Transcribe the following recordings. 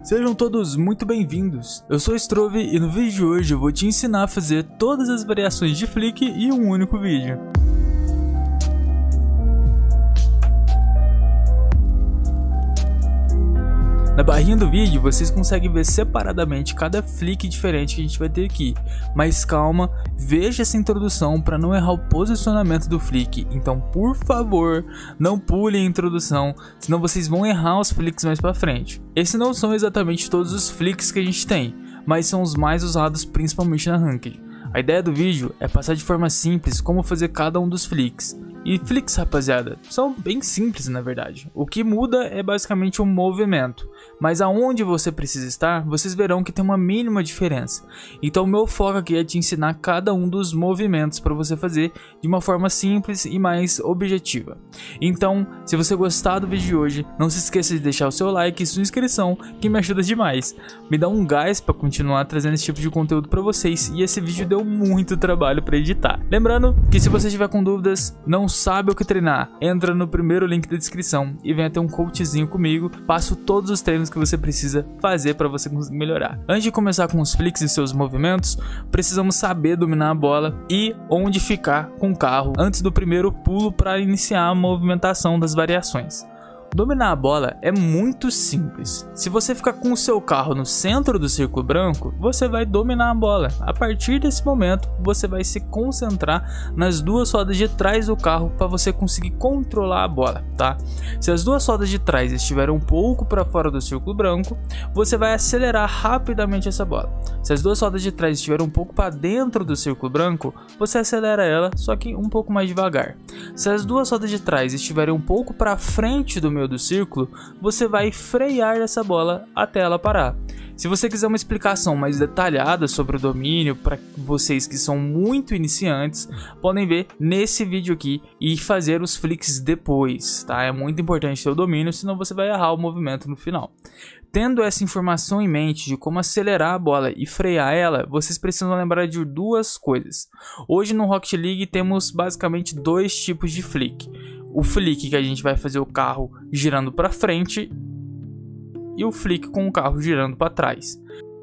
Sejam todos muito bem-vindos, eu sou Strove e no vídeo de hoje eu vou te ensinar a fazer todas as variações de flick em um único vídeo. Na barrinha do vídeo vocês conseguem ver separadamente cada flick diferente que a gente vai ter aqui, mas calma, veja essa introdução para não errar o posicionamento do flick, então por favor não pule a introdução, senão vocês vão errar os flicks mais para frente. Esses não são exatamente todos os flicks que a gente tem, mas são os mais usados principalmente na Ranked. A ideia do vídeo é passar de forma simples como fazer cada um dos flicks. E flicks, rapaziada, são bem simples na verdade. O que muda é basicamente um movimento, mas aonde você precisa estar, vocês verão que tem uma mínima diferença. Então o meu foco aqui é te ensinar cada um dos movimentos para você fazer de uma forma simples e mais objetiva. Então, se você gostar do vídeo de hoje, não se esqueça de deixar o seu like e sua inscrição, que me ajuda demais. Me dá um gás para continuar trazendo esse tipo de conteúdo para vocês, e esse vídeo deu muito trabalho para editar. Lembrando que se você tiver com dúvidas, não sabe o que treinar, entra no primeiro link da descrição e venha ter um coachzinho comigo, passo todos os treinos que você precisa fazer para você conseguir melhorar. Antes de começar com os flicks e seus movimentos, precisamos saber dominar a bola e onde ficar com o carro antes do primeiro pulo para iniciar a movimentação das variações. Dominar a bola é muito simples. Se você ficar com o seu carro no centro do círculo branco, você vai dominar a bola. A partir desse momento, você vai se concentrar nas duas rodas de trás do carro para você conseguir controlar a bola, tá? Se as duas rodas de trás estiverem um pouco para fora do círculo branco, você vai acelerar rapidamente essa bola. Se as duas rodas de trás estiverem um pouco para dentro do círculo branco, você acelera ela, só que um pouco mais devagar. Se as duas rodas de trás estiverem um pouco para frente do meio do círculo, você vai frear essa bola até ela parar. Se você quiser uma explicação mais detalhada sobre o domínio para vocês que são muito iniciantes, podem ver nesse vídeo aqui e fazer os flicks depois, tá? É muito importante ter o domínio, senão você vai errar o movimento no final. Tendo essa informação em mente de como acelerar a bola e frear ela, vocês precisam lembrar de duas coisas. Hoje no Rocket League temos basicamente dois tipos de flick. O flick que a gente vai fazer o carro girando para frente e o flick com o carro girando para trás.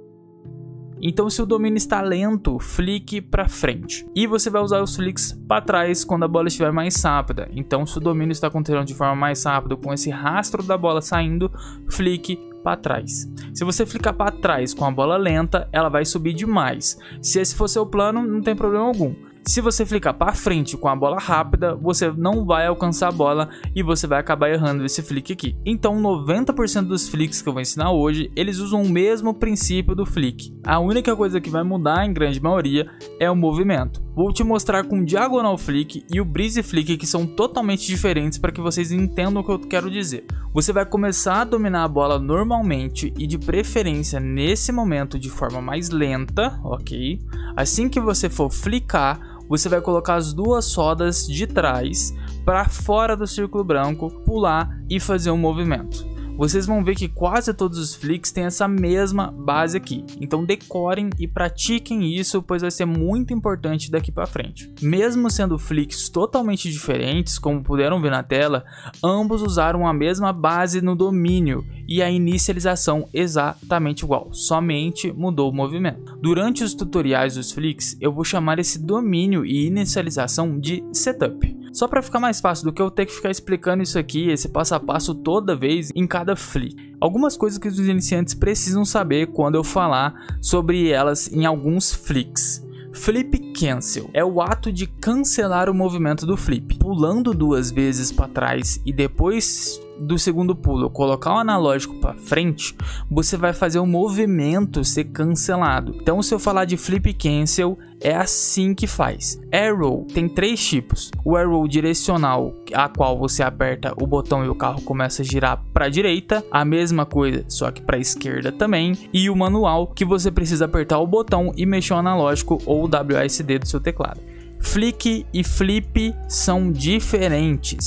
Então, se o domínio está lento, flick para frente. E você vai usar os flicks para trás quando a bola estiver mais rápida. Então, se o domínio está acontecendo de forma mais rápida, com esse rastro da bola saindo, flick para trás. Se você flicar para trás com a bola lenta, ela vai subir demais. Se esse for seu plano, não tem problema algum. Se você flicar para frente com a bola rápida, você não vai alcançar a bola e você vai acabar errando esse flick aqui. Então 90% dos flicks que eu vou ensinar hoje, eles usam o mesmo princípio do flick. A única coisa que vai mudar em grande maioria é o movimento. Vou te mostrar com o Diagonal Flick e o Breeze Flick, que são totalmente diferentes para que vocês entendam o que eu quero dizer. Você vai começar a dominar a bola normalmente e de preferência nesse momento de forma mais lenta, ok? Assim que você for flicar, você vai colocar as duas rodas de trás para fora do círculo branco, pular e fazer um movimento. Vocês vão ver que quase todos os flicks têm essa mesma base aqui. Então decorem e pratiquem isso, pois vai ser muito importante daqui para frente. Mesmo sendo flicks totalmente diferentes, como puderam ver na tela, ambos usaram a mesma base no domínio e a inicialização exatamente igual, somente mudou o movimento. Durante os tutoriais dos flicks, eu vou chamar esse domínio e inicialização de setup. Só para ficar mais fácil do que eu ter que ficar explicando isso aqui, esse passo a passo toda vez em cada flick. Algumas coisas que os iniciantes precisam saber quando eu falar sobre elas em alguns flicks. Flip Cancel é o ato de cancelar o movimento do flip. Pulando duas vezes para trás e depois do segundo pulo colocar o analógico para frente, você vai fazer o movimento ser cancelado. Então, se eu falar de Flip Cancel, é assim que faz. Arrow tem três tipos: o arrow direcional, a qual você aperta o botão e o carro começa a girar para a direita, a mesma coisa só que para a esquerda também, e o manual, que você precisa apertar o botão e mexer o analógico ou o WASD do seu teclado. Flick e flip são diferentes.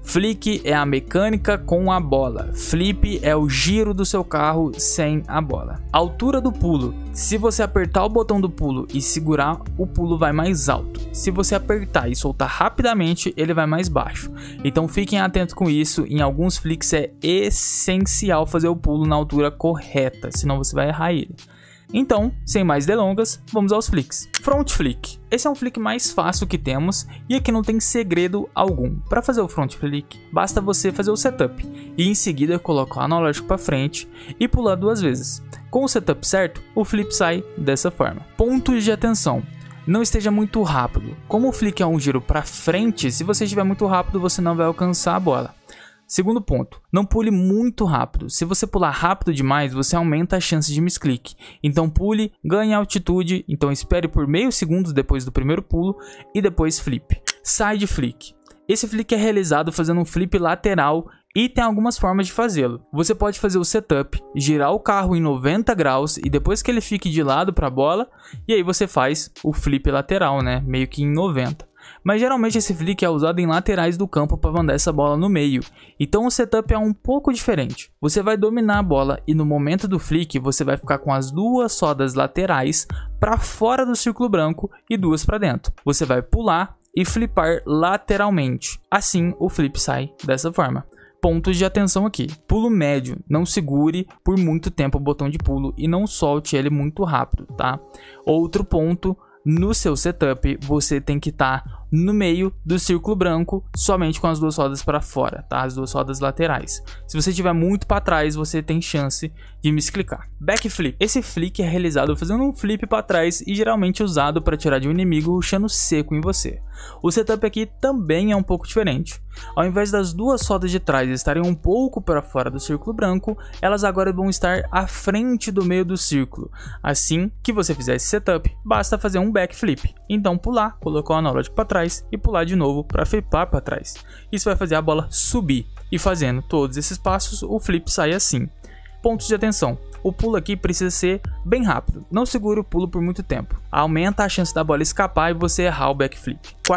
Flick é a mecânica com a bola. Flip é o giro do seu carro sem a bola. Altura do pulo. Se você apertar o botão do pulo e segurar, o pulo vai mais alto. Se você apertar e soltar rapidamente, ele vai mais baixo. Então fiquem atentos com isso. Em alguns flicks é essencial fazer o pulo na altura correta, senão você vai errar ele. Então, sem mais delongas, vamos aos flicks. Front flick. Esse é um flick mais fácil que temos e aqui não tem segredo algum. Para fazer o front flick, basta você fazer o setup e em seguida colocar o analógico para frente e pular 2 vezes. Com o setup certo, o flip sai dessa forma. Pontos de atenção. Não esteja muito rápido. Como o flick é um giro para frente, se você estiver muito rápido, você não vai alcançar a bola. Segundo ponto, não pule muito rápido. Se você pular rápido demais, você aumenta a chance de misclick. Então pule, ganhe altitude, então espere por meio segundo depois do primeiro pulo e depois flip. Side flick. Esse flick é realizado fazendo um flip lateral e tem algumas formas de fazê-lo. Você pode fazer o setup, girar o carro em 90 graus e depois que ele fique de lado para a bola, e aí você faz o flip lateral, né? Meio que em 90. Mas geralmente esse flick é usado em laterais do campo para mandar essa bola no meio, então o setup é um pouco diferente. Você vai dominar a bola e no momento do flick você vai ficar com as 2 sodas laterais para fora do círculo branco e 2 para dentro. Você vai pular e flipar lateralmente, assim o flip sai dessa forma. Pontos de atenção aqui. Pulo médio, não segure por muito tempo o botão de pulo e não solte ele muito rápido, tá? Outro ponto, no seu setup você tem que estar no meio do círculo branco, somente com as 2 rodas para fora, tá? As 2 rodas laterais. Se você estiver muito para trás, você tem chance de misclicar. Backflip. Esse flick é realizado fazendo um flip para trás e geralmente usado para tirar de um inimigo rushando seco em você. O setup aqui também é um pouco diferente. Ao invés das 2 rodas de trás estarem um pouco para fora do círculo branco, elas agora vão estar à frente do meio do círculo. Assim que você fizer esse setup, basta fazer um backflip. Então pular, colocar o analógico para trás e pular de novo para flipar para trás. Isso vai fazer a bola subir e fazendo todos esses passos o flip sai assim. Pontos de atenção. O pulo aqui precisa ser bem rápido, não segure o pulo por muito tempo. Aumenta a chance da bola escapar e você errar o backflip.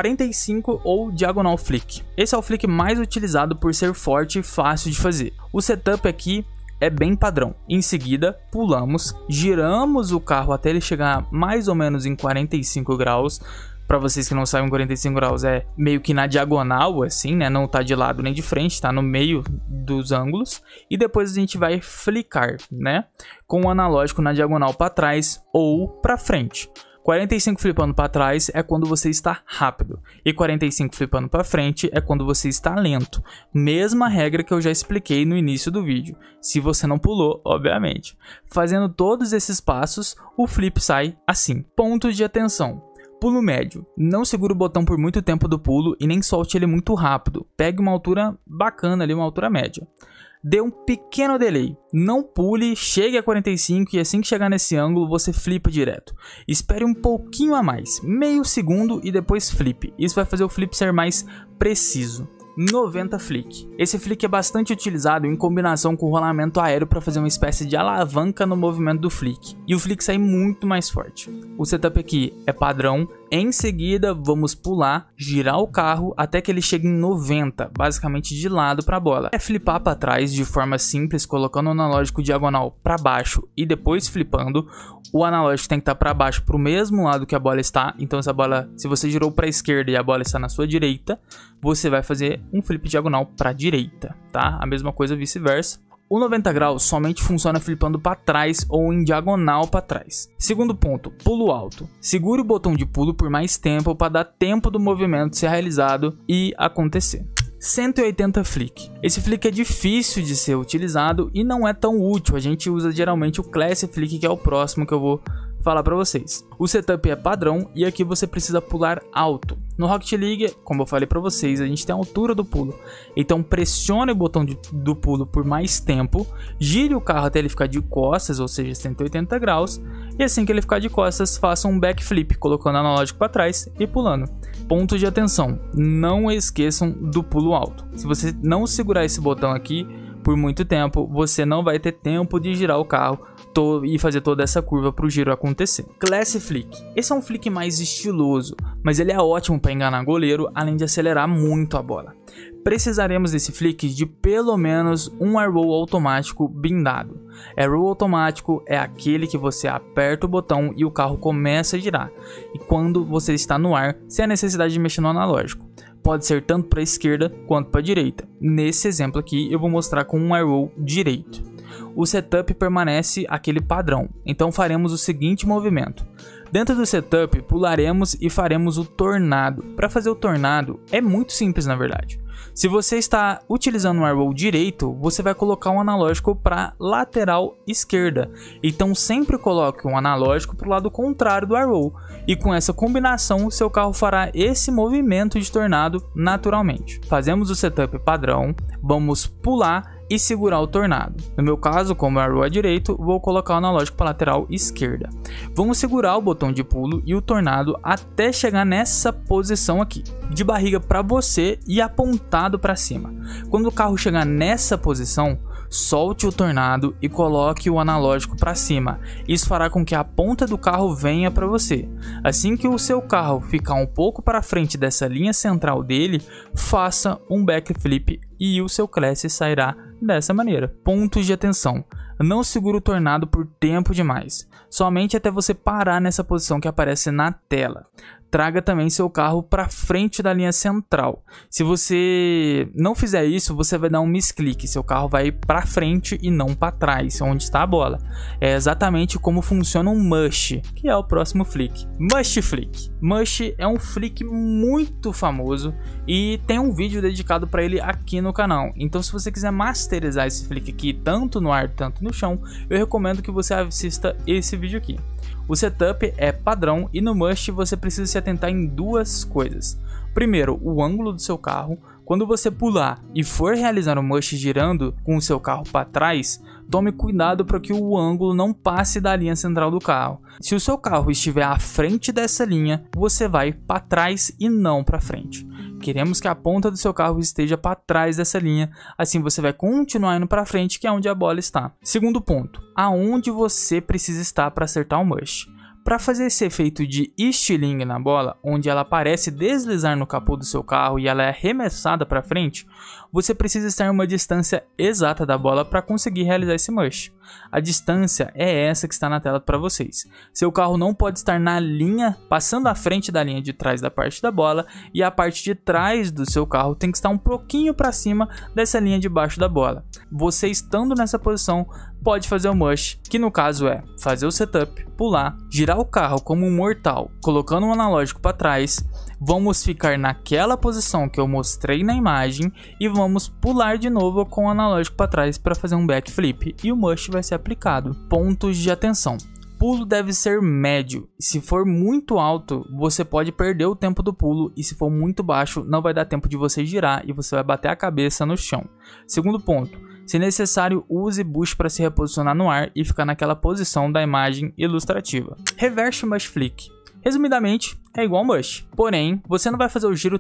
45 ou diagonal flick. Esse é o flick mais utilizado por ser forte e fácil de fazer. O setup aqui é bem padrão. Em seguida, pulamos, giramos o carro até ele chegar mais ou menos em 45 graus. Para vocês que não sabem, 45 graus é meio que na diagonal, assim, né? Não tá de lado nem de frente, tá no meio dos ângulos. E depois a gente vai flicar, né? Com o analógico na diagonal para trás ou para frente. 45 flipando para trás é quando você está rápido. E 45 flipando para frente é quando você está lento. Mesma regra que eu já expliquei no início do vídeo. Se você não pulou, obviamente. Fazendo todos esses passos, o flip sai assim. Pontos de atenção. Pulo médio. Não segure o botão por muito tempo do pulo e nem solte ele muito rápido. Pegue uma altura bacana ali, uma altura média. Dê um pequeno delay. Não pule, chegue a 45 e assim que chegar nesse ângulo você flipa direto. Espere um pouquinho a mais, meio segundo e depois flipe. Isso vai fazer o flip ser mais preciso. 90 flick. Esse flick é bastante utilizado em combinação com o rolamento aéreo para fazer uma espécie de alavanca no movimento do flick. E o flick sai muito mais forte. O setup aqui é padrão. Em seguida, vamos pular, girar o carro até que ele chegue em 90, basicamente de lado para a bola. É flipar para trás de forma simples, colocando o analógico diagonal para baixo e depois flipando. O analógico tem que estar para baixo para o mesmo lado que a bola está. Então essa bola, se você girou para a esquerda e a bola está na sua direita, você vai fazer um flip diagonal para a direita, tá? A mesma coisa vice-versa. O 90 graus somente funciona flipando para trás ou em diagonal para trás. Segundo ponto, pulo alto. Segure o botão de pulo por mais tempo para dar tempo do movimento ser realizado e acontecer. 180 flick. Esse flick é difícil de ser utilizado e não é tão útil. A gente usa geralmente o Classic Flick, que é o próximo que eu vou falar para vocês. O setup é padrão e aqui você precisa pular alto. No Rocket League, como eu falei para vocês, a gente tem a altura do pulo. Então pressione o botão do pulo por mais tempo, gire o carro até ele ficar de costas, ou seja, 180 graus, e assim que ele ficar de costas, faça um backflip, colocando o analógico para trás e pulando. Ponto de atenção, não esqueçam do pulo alto. Se você não segurar esse botão aqui, por muito tempo, você não vai ter tempo de girar o carro e fazer toda essa curva para o giro acontecer. Classic Flick. Esse é um flick mais estiloso, mas ele é ótimo para enganar goleiro, além de acelerar muito a bola. Precisaremos desse flick de pelo menos um airroll automático blindado. Airroll automático é aquele que você aperta o botão e o carro começa a girar, e quando você está no ar, sem a necessidade de mexer no analógico. Pode ser tanto para a esquerda quanto para a direita. Nesse exemplo aqui eu vou mostrar com um airroll direito. O setup permanece aquele padrão, então faremos o seguinte movimento. Dentro do setup pularemos e faremos o tornado. Para fazer o tornado é muito simples, na verdade. Se você está utilizando um airroll direito, você vai colocar um analógico para lateral esquerda. Então sempre coloque um analógico para o lado contrário do airroll. E com essa combinação, seu carro fará esse movimento de tornado naturalmente. Fazemos o setup padrão, vamos pular e segurar o tornado. No meu caso, como o airroll é direito, vou colocar o analógico para lateral esquerda. Vamos segurar o botão de pulo e o tornado até chegar nessa posição aqui, de barriga para você e apontado para cima. Quando o carro chegar nessa posição, solte o tornado e coloque o analógico para cima. Isso fará com que a ponta do carro venha para você. Assim que o seu carro ficar um pouco para frente dessa linha central dele, faça um backflip e o seu Classic sairá dessa maneira. Pontos de atenção. Não segure o tornado por tempo demais, somente até você parar nessa posição que aparece na tela. Traga também seu carro para frente da linha central. Se você não fizer isso, você vai dar um misclick. Seu carro vai para frente e não para trás, onde está a bola. É exatamente como funciona um mush, que é o próximo flick. Mush Flick. Mush é um flick muito famoso e tem um vídeo dedicado para ele aqui no canal. Então, se você quiser masterizar esse flick aqui, tanto no ar, tanto no chão, eu recomendo que você assista esse vídeo aqui. O setup é padrão e no Mush você precisa se atentar em duas coisas. Primeiro, o ângulo do seu carro. Quando você pular e for realizar o Mush girando com o seu carro para trás, tome cuidado para que o ângulo não passe da linha central do carro. Se o seu carro estiver à frente dessa linha, você vai para trás e não para frente. Queremos que a ponta do seu carro esteja para trás dessa linha, assim você vai continuar indo para frente, que é onde a bola está. Segundo ponto, aonde você precisa estar para acertar o Mush. Para fazer esse efeito de estilingue na bola, onde ela parece deslizar no capô do seu carro e ela é arremessada para frente, você precisa estar em uma distância exata da bola para conseguir realizar esse mush. A distância é essa que está na tela para vocês. Seu carro não pode estar na linha, passando à frente da linha de trás da parte da bola, e a parte de trás do seu carro tem que estar um pouquinho para cima dessa linha de baixo da bola. Você estando nessa posição, pode fazer o mush, que no caso é fazer o setup, pular, girar o carro como um mortal, colocando um analógico para trás. Vamos ficar naquela posição que eu mostrei na imagem e vamos pular de novo com o analógico para trás para fazer um backflip e o mush vai ser aplicado. Pontos de atenção. Pulo deve ser médio. Se for muito alto, você pode perder o tempo do pulo, e se for muito baixo, não vai dar tempo de você girar e você vai bater a cabeça no chão. Segundo ponto, se necessário, use bush para se reposicionar no ar e ficar naquela posição da imagem ilustrativa. Reverse Mush Flick. Resumidamente, é igual Mush, porém, você não vai fazer o giro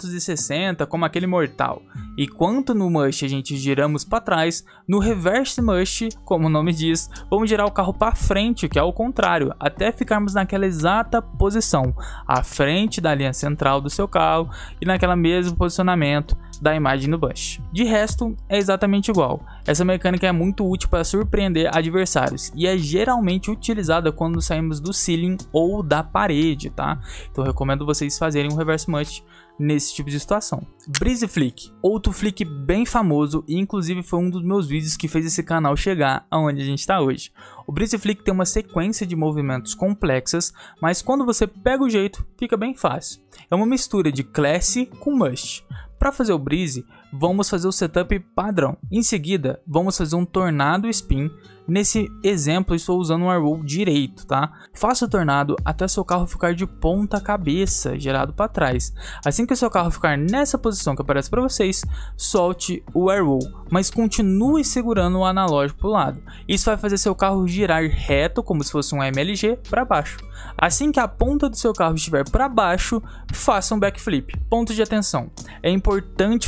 360 como aquele mortal. E quanto no Mush a gente giramos para trás, no Reverse Mush, como o nome diz, vamos girar o carro para frente, que é o contrário, até ficarmos naquela exata posição, à frente da linha central do seu carro e naquele mesmo posicionamento da imagem no Bush. De resto, é exatamente igual. Essa mecânica é muito útil para surpreender adversários e é geralmente utilizada quando saímos do ceiling ou da parede, tá? Então eu recomendo vocês fazerem um Reverse Mush nesse tipo de situação. Breeze Flick, outro flick bem famoso e inclusive foi um dos meus vídeos que fez esse canal chegar aonde a gente está hoje. O Breeze Flick tem uma sequência de movimentos complexas, mas quando você pega o jeito, fica bem fácil. É uma mistura de Classic com Mush. Para fazer o Breeze, vamos fazer o setup padrão. Em seguida, vamos fazer um tornado spin. Nesse exemplo, estou usando um airroll direito, tá? Faça o tornado até seu carro ficar de ponta cabeça, girado para trás. Assim que o seu carro ficar nessa posição que aparece para vocês, solte o airroll, mas continue segurando o analógico para o lado. Isso vai fazer seu carro girar reto, como se fosse um MLG, para baixo. Assim que a ponta do seu carro estiver para baixo, faça um backflip. Ponto de atenção. É importante fazer o giro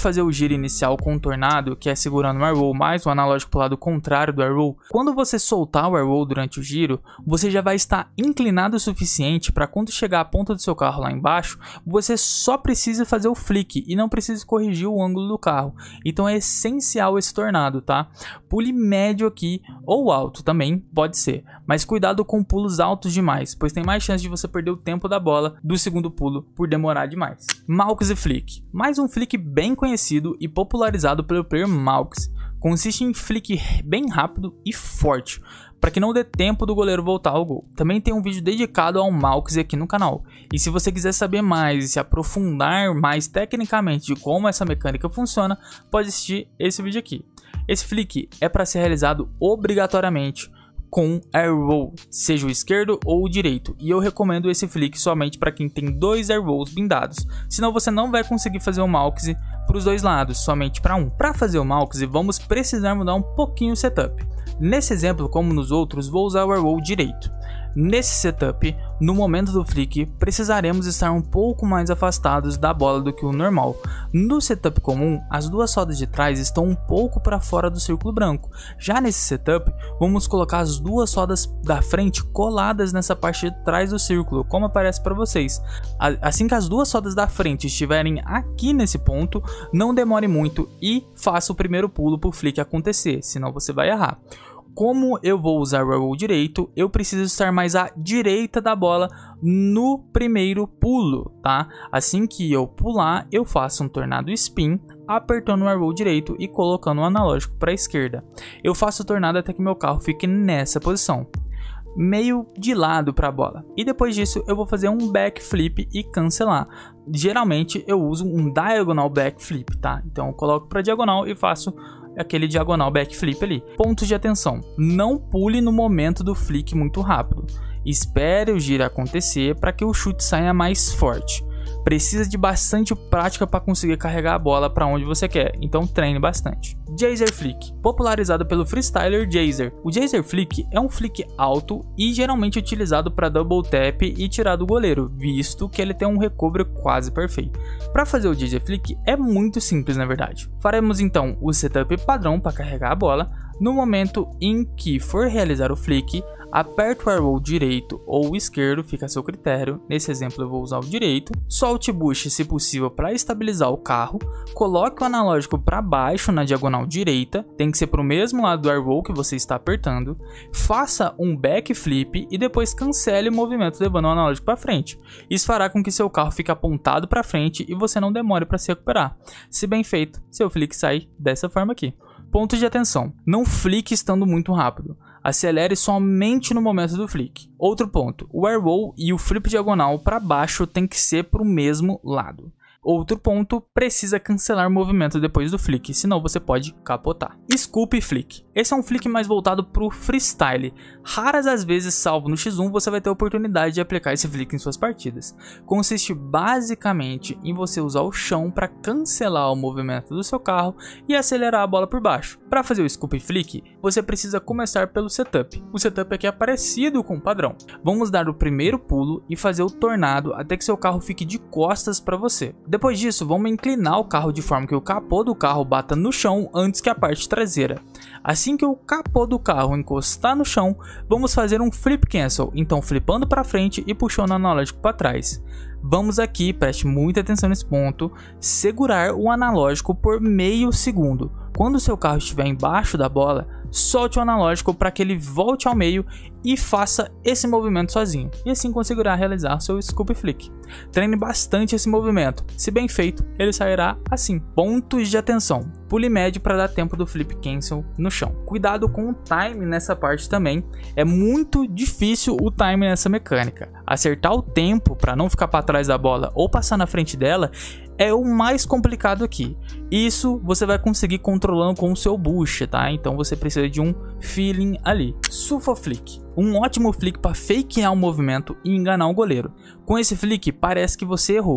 giro inicial com o tornado, que é segurando o airroll mais o analógico para o lado contrário do airroll, quando você soltar o airroll durante o giro, você já vai estar inclinado o suficiente para quando chegar a ponta do seu carro lá embaixo, você só precisa fazer o flick e não precisa corrigir o ângulo do carro. Então é essencial esse tornado, tá? Pule médio aqui ou alto também pode ser, mas cuidado com pulos altos demais, pois tem mais chance de você perder o tempo da bola do segundo pulo por demorar demais. Malks e Flick. Mais um flick bem conhecido e popularizado pelo player Malks. Consiste em flick bem rápido e forte, para que não dê tempo do goleiro voltar ao gol. Também tem um vídeo dedicado ao Malks aqui no canal. E se você quiser saber mais e se aprofundar mais tecnicamente de como essa mecânica funciona, pode assistir esse vídeo aqui. Esse flick é para ser realizado obrigatoriamente com airroll, seja o esquerdo ou o direito, e eu recomendo esse flick somente para quem tem dois airrolls blindados, senão você não vai conseguir fazer o Malks para os dois lados, somente para um. Para fazer o Malks vamos precisar mudar um pouquinho o setup. Nesse exemplo, como nos outros, vou usar o airroll direito. Nesse setup, no momento do flick, precisaremos estar um pouco mais afastados da bola do que o normal. No setup comum, as duas rodas de trás estão um pouco para fora do círculo branco. Já nesse setup, vamos colocar as duas rodas da frente coladas nessa parte de trás do círculo, como aparece para vocês. Assim que as duas rodas da frente estiverem aqui nesse ponto, não demore muito e faça o primeiro pulo para o flick acontecer, senão você vai errar. Como eu vou usar o airroll direito, eu preciso estar mais à direita da bola no primeiro pulo, tá? Assim que eu pular, eu faço um tornado spin, apertando o airroll direito e colocando o analógico para a esquerda. Eu faço o tornado até que meu carro fique nessa posição, meio de lado para a bola. E depois disso eu vou fazer um backflip e cancelar. Geralmente eu uso um diagonal backflip, tá? Então eu coloco para diagonal e faço aquele diagonal backflip ali. Pontos de atenção: não pule no momento do flick muito rápido. Espere o giro acontecer para que o chute saia mais forte. Precisa de bastante prática para conseguir carregar a bola para onde você quer, então treine bastante. Geyser Flick, popularizado pelo freestyler Geyser. O Geyser Flick é um flick alto e geralmente utilizado para double tap e tirar do goleiro, visto que ele tem um recovery quase perfeito. Para fazer o Geyser Flick é muito simples, na verdade. Faremos então o setup padrão para carregar a bola. No momento em que for realizar o flick, aperte o airroll direito ou esquerdo, fica a seu critério. Nesse exemplo eu vou usar o direito. Solte push se possível para estabilizar o carro. Coloque o analógico para baixo na diagonal direita, tem que ser para o mesmo lado do airroll que você está apertando. Faça um backflip e depois cancele o movimento levando o analógico para frente. Isso fará com que seu carro fique apontado para frente e você não demore para se recuperar. Se bem feito, seu flick sai dessa forma aqui. Pontos de atenção: não flick estando muito rápido. Acelere somente no momento do flick. Outro ponto: o airroll e o flip diagonal para baixo tem que ser para o mesmo lado. Outro ponto: precisa cancelar o movimento depois do flick, senão você pode capotar. Scoop Flick. Esse é um flick mais voltado para o freestyle. Raras as vezes, salvo no X1, você vai ter a oportunidade de aplicar esse flick em suas partidas. Consiste basicamente em você usar o chão para cancelar o movimento do seu carro e acelerar a bola por baixo. Para fazer o Scoop Flick, você precisa começar pelo setup. O setup aqui é parecido com o padrão. Vamos dar o primeiro pulo e fazer o tornado até que seu carro fique de costas para você. Depois disso, vamos inclinar o carro de forma que o capô do carro bata no chão antes que a parte traseira. Assim que o capô do carro encostar no chão, vamos fazer um flip cancel, então flipando para frente e puxando o analógico para trás. Vamos aqui, preste muita atenção nesse ponto, segurar o analógico por meio segundo. Quando o seu carro estiver embaixo da bola, solte o analógico para que ele volte ao meio e faça esse movimento sozinho, e assim conseguirá realizar seu Scoop Flick. Treine bastante esse movimento, se bem feito, ele sairá assim. Pontos de atenção: pule médio para dar tempo do flip cancel no chão. Cuidado com o time nessa parte também, é muito difícil o time nessa mecânica. Acertar o tempo para não ficar para trás da bola ou passar na frente dela é o mais complicado aqui. Isso você vai conseguir controlando com o seu boost, tá? Então você precisa de um feeling ali. Suffle Flick, um ótimo flick para fakear o movimento e enganar o goleiro. Com esse flick parece que você errou,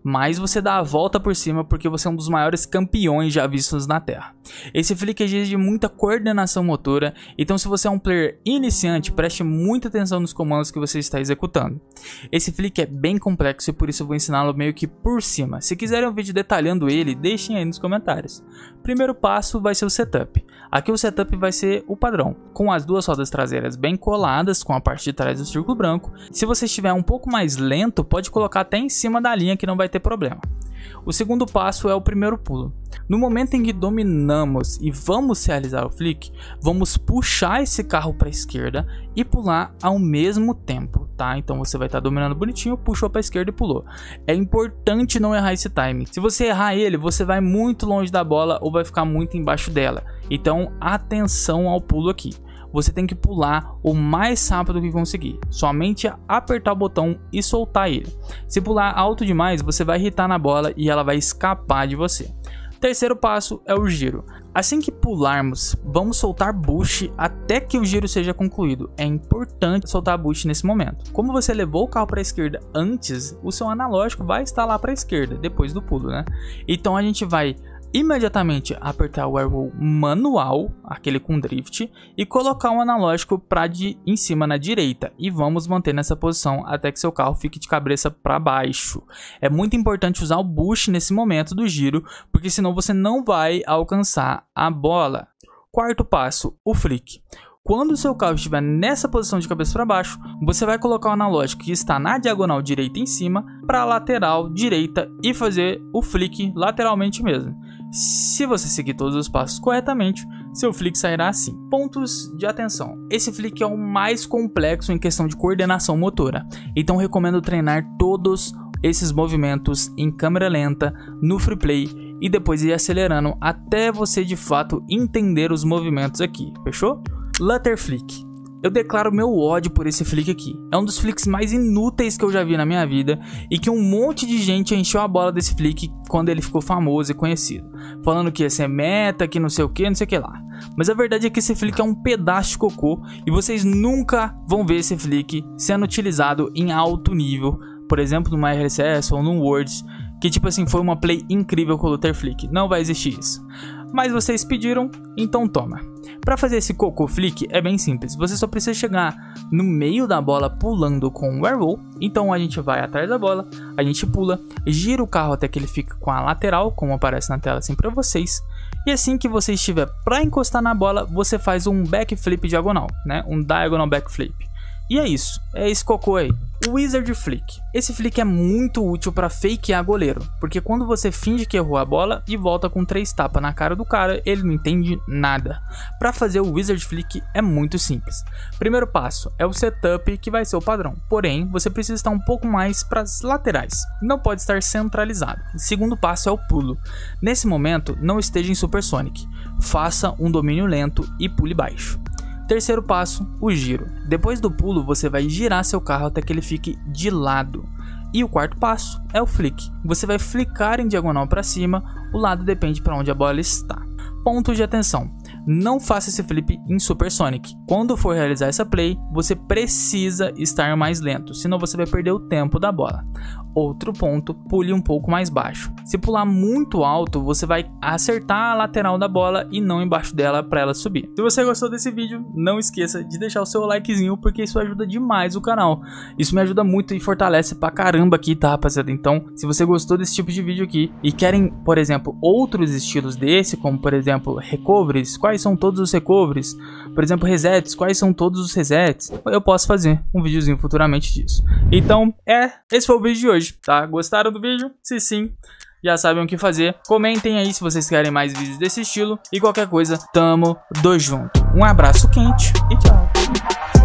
mais você dá a volta por cima porque você é um dos maiores campeões já vistos na Terra. Esse flick exige muita coordenação motora, então se você é um player iniciante, preste muita atenção nos comandos que você está executando. Esse flick é bem complexo e por isso eu vou ensiná-lo meio que por cima. Se quiserem um vídeo detalhando ele, deixem aí nos comentários. Primeiro passo vai ser o setup. Aqui o setup vai ser o padrão, com as duas rodas traseiras bem coladas com a parte de trás do círculo branco. Se você estiver um pouco mais lento, pode colocar até em cima da linha que não vai ter problema. O segundo passo é o primeiro pulo. No momento em que dominamos e vamos realizar o flick, vamos puxar esse carro para a esquerda e pular ao mesmo tempo, tá? Então você vai estar dominando bonitinho, puxou para a esquerda e pulou. É importante não errar esse timing. Se você errar ele, você vai muito longe da bola ou vai ficar muito embaixo dela. Então atenção ao pulo aqui. Você tem que pular o mais rápido que conseguir, somente apertar o botão e soltar ele. Se pular alto demais, você vai irritar na bola e ela vai escapar de você. Terceiro passo é o giro. Assim que pularmos, vamos soltar boost até que o giro seja concluído. É importante soltar boost nesse momento. Como você levou o carro para a esquerda antes, o seu analógico vai estar lá para a esquerda, depois do pulo, né? Então a gente vai imediatamente apertar o airwheel manual, aquele com drift, e colocar o analógico em cima na direita, e vamos manter nessa posição até que seu carro fique de cabeça para baixo. É muito importante usar o boost nesse momento do giro, porque senão você não vai alcançar a bola. Quarto passo, o flick. Quando o seu carro estiver nessa posição de cabeça para baixo, você vai colocar o analógico que está na diagonal direita em cima para a lateral direita e fazer o flick lateralmente mesmo. Se você seguir todos os passos corretamente, seu flick sairá assim. Pontos de atenção. Esse flick é o mais complexo em questão de coordenação motora, então recomendo treinar todos esses movimentos em câmera lenta, no free play e depois ir acelerando até você de fato entender os movimentos aqui, fechou? Luther Flick. Eu declaro meu ódio por esse flick aqui. É um dos flicks mais inúteis que eu já vi na minha vida e que um monte de gente encheu a bola desse flick quando ele ficou famoso e conhecido, falando que ia ser meta, que não sei o que lá. Mas a verdade é que esse flick é um pedaço de cocô e vocês nunca vão ver esse flick sendo utilizado em alto nível, por exemplo numa RLCS ou num Worlds, que tipo assim foi uma play incrível com o Luther Flick. Não vai existir isso. Mas vocês pediram, então toma. Para fazer esse cocô flick é bem simples, você só precisa chegar no meio da bola pulando com o airwheel. Então a gente vai atrás da bola, a gente pula, gira o carro até que ele fique com a lateral, como aparece na tela assim para vocês. E assim que você estiver para encostar na bola, você faz um backflip diagonal, né? Um diagonal backflip. E é isso, é esse cocô aí. Wizard Flick. Esse flick é muito útil para fakear goleiro, porque quando você finge que errou a bola e volta com 3 tapas na cara do cara, ele não entende nada. Para fazer o Wizard Flick é muito simples. Primeiro passo é o setup, que vai ser o padrão, porém você precisa estar um pouco mais para as laterais, não pode estar centralizado. Segundo passo é o pulo. Nesse momento não esteja em Supersonic, faça um domínio lento e pule baixo. Terceiro passo, o giro. Depois do pulo, você vai girar seu carro até que ele fique de lado. E o quarto passo é o flick. Você vai flicar em diagonal para cima, o lado depende para onde a bola está. Pontos de atenção. Não faça esse flip em Supersonic. Quando for realizar essa play, você precisa estar mais lento, senão você vai perder o tempo da bola. Outro ponto, pule um pouco mais baixo. Se pular muito alto, você vai acertar a lateral da bola e não embaixo dela para ela subir. Se você gostou desse vídeo, não esqueça de deixar o seu likezinho, porque isso ajuda demais o canal. Isso me ajuda muito e fortalece pra caramba aqui, tá, rapaziada? Então, se você gostou desse tipo de vídeo aqui e querem, por exemplo, outros estilos desse, como por exemplo, recoveries, quais são todos os recoveries? Por exemplo, resets, quais são todos os resets? Eu posso fazer um videozinho futuramente disso. Então, esse foi o vídeo de hoje, tá? Gostaram do vídeo? Se sim, já sabem o que fazer. Comentem aí se vocês querem mais vídeos desse estilo. E qualquer coisa, tamo junto. Um abraço quente e tchau.